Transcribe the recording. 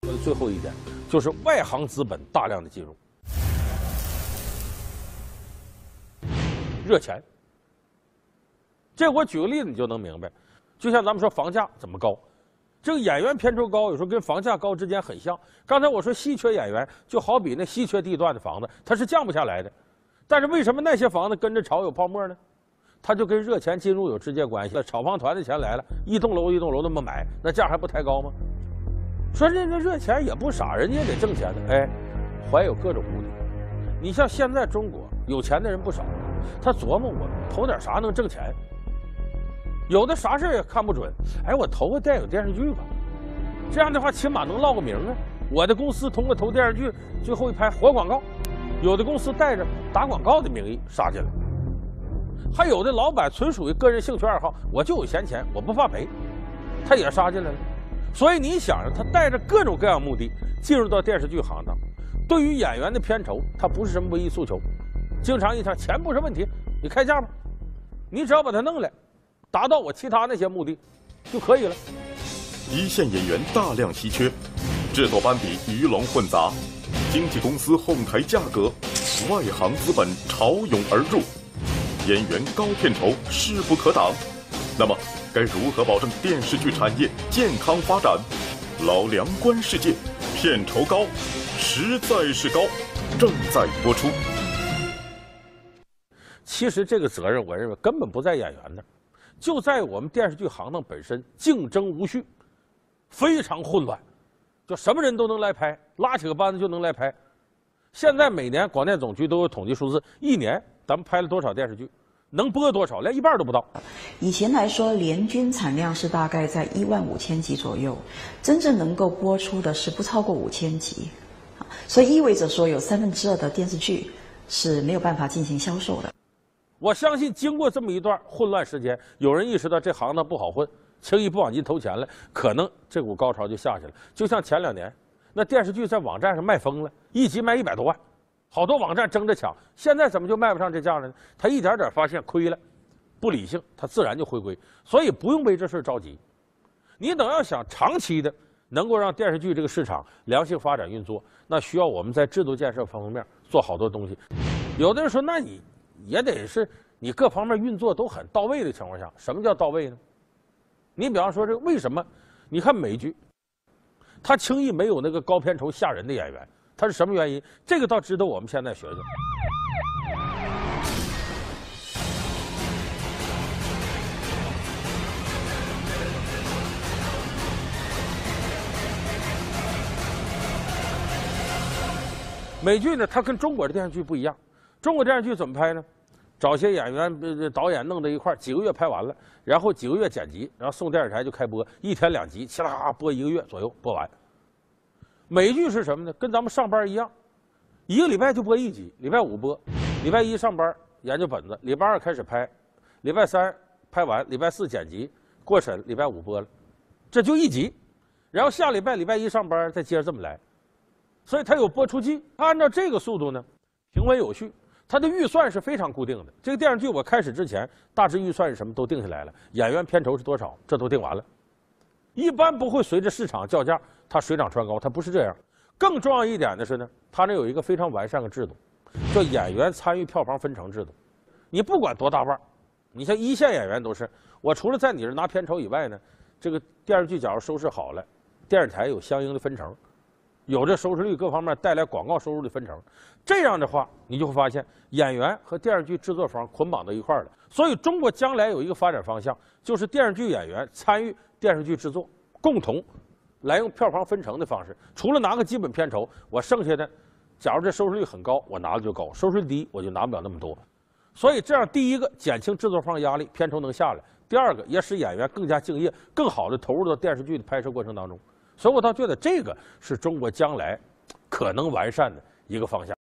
最后一点就是外行资本大量的进入，热钱。这我举个例子你就能明白，就像咱们说房价怎么高，这个演员片酬高有时候跟房价高之间很像。刚才我说稀缺演员，就好比那稀缺地段的房子，它是降不下来的。但是为什么那些房子跟着炒有泡沫呢？它就跟热钱进入有直接关系。炒房团的钱来了，一栋楼一栋楼那么买，那价还不抬高吗？说人家热钱也不傻，人家也得挣钱的，哎，怀有各种目的。你像现在中国有钱的人不少，他琢磨我投点啥能挣钱。有的啥事也看不准，哎，我投个电影电视剧吧，这样的话起码能落个名啊。我的公司通过投电视剧，最后一拍活广告，有的公司带着打广告的名义杀进来，还有的老板纯属于个人兴趣爱好，我就有闲钱，我不怕赔，他也杀进来了。所以你想他带着各种各样目的进入到电视剧行当，对于演员的片酬，他不是什么唯一诉求，经常一谈钱不是问题，你开价吧，你只要把它弄来，达到我其他那些目的就可以了。 一线演员大量稀缺，制作班底鱼龙混杂，经纪公司哄抬价格，外行资本潮涌而入，演员高片酬势不可挡。那么该如何保证电视剧产业健康发展？老梁观世界，片酬高，实在是高，正在播出。 其实这个责任，我认为根本不在演员那儿，就在我们电视剧行当本身，竞争无序，非常混乱，就什么人都能来拍，拉起个班子就能来拍。现在每年广电总局都有统计数字，一年咱们拍了多少电视剧，能播多少，连一半都不到。 以前来说，年均产量是大概在15000集左右，真正能够播出的是不超过5000集，所以意味着说有2/3的电视剧是没有办法进行销售的。 我相信经过这么一段混乱时间，有人意识到这行当不好混，轻易不往进投钱了，可能这股高潮就下去了。就像前2年，那电视剧在网站上卖疯了，一集卖100多万，好多网站争着抢。现在怎么就卖不上这价了呢？他一点点发现亏了，不理性，他自然就回归。所以不用为这事着急，你等要想长期的能够让电视剧这个市场良性发展运作，那需要我们在制度建设方面做好多东西。有的人说，那你也得是你各方面运作都很到位的情况下。什么叫到位呢？你比方说这个为什么你看美剧，他轻易没有那个高片酬吓人的演员，他是什么原因？这个倒值得我们现在学学。美剧呢，它跟中国的电视剧不一样。中国电视剧怎么拍呢？找些演员、导演弄到一块儿，几个月拍完了，然后几个月剪辑，然后送电视台就开播，1天2集，嘁啦播1个月左右播完。美剧是什么呢？跟咱们上班一样，1个礼拜就播1集，礼拜5播，礼拜1上班研究本子，礼拜2开始拍，礼拜3拍完，礼拜4剪辑过审，礼拜5播了，这就1集，然后下礼拜1上班再接着这么来。所以它有播出季，按照这个速度呢，平稳有序。它的预算是非常固定的。这个电视剧我开始之前，大致预算是什么都定下来了，演员片酬是多少，这都定完了。一般不会随着市场叫价，它水涨船高，它不是这样。更重要一点的是呢，它那有一个非常完善的制度，叫演员参与票房分成制度。你不管多大腕儿，你像一线演员都是，我除了在你这拿片酬以外呢，这个电视剧假如收视好了，电视台有相应的分成。有这收视率各方面带来广告收入的分成，这样的话，你就会发现演员和电视剧制作方捆绑到一块儿了。所以，中国将来有一个发展方向，就是电视剧演员参与电视剧制作，共同来用票房分成的方式。除了拿个基本片酬，我剩下的，假如这收视率很高，我拿的就高；收视率低，我就拿不了那么多。所以，这样第一个减轻制作方压力，片酬能下来；第二个也使演员更加敬业，更好的投入到电视剧的拍摄过程当中。所以我倒觉得这个是中国将来可能完善的一个方向。